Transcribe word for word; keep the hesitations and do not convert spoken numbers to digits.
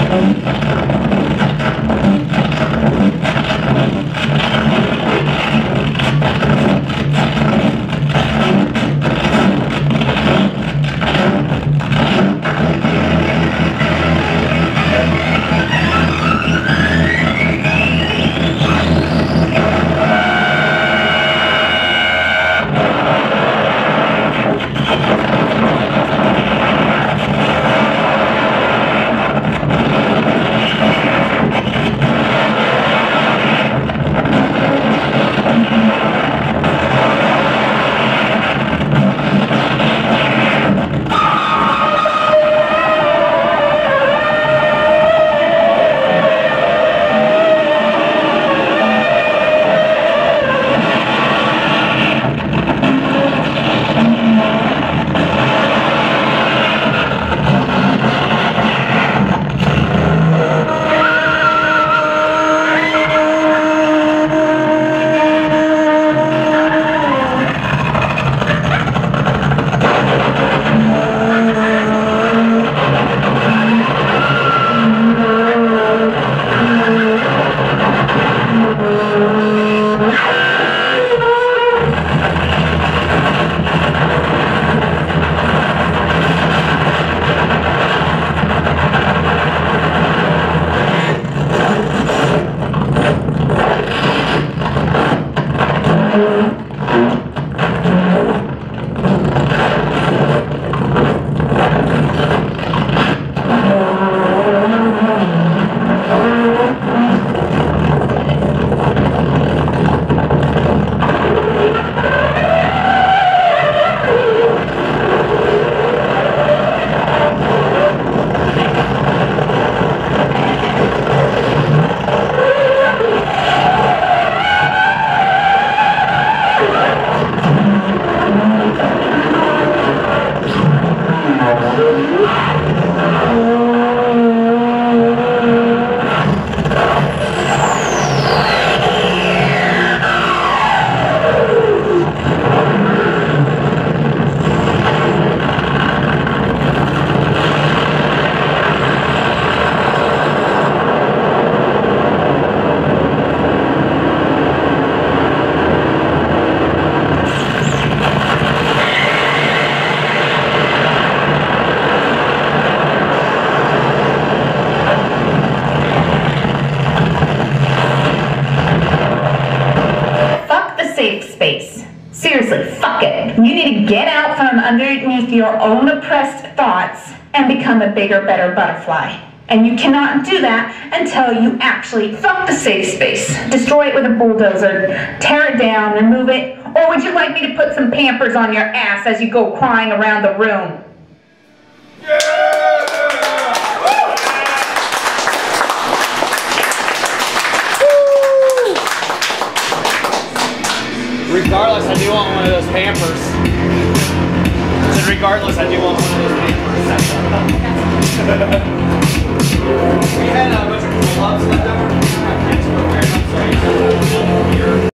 Seriously, fuck it. You need to get out from underneath your own oppressed thoughts and become a bigger, better butterfly. And you cannot do that until you actually fuck the safe space. Destroy it with a bulldozer, tear it down, remove it, or would you like me to put some Pampers on your ass as you go crying around the room? Regardless, I do want one of those Pampers. I said regardless, I do want one of those Pampers. We had a bunch of pull-ups left over.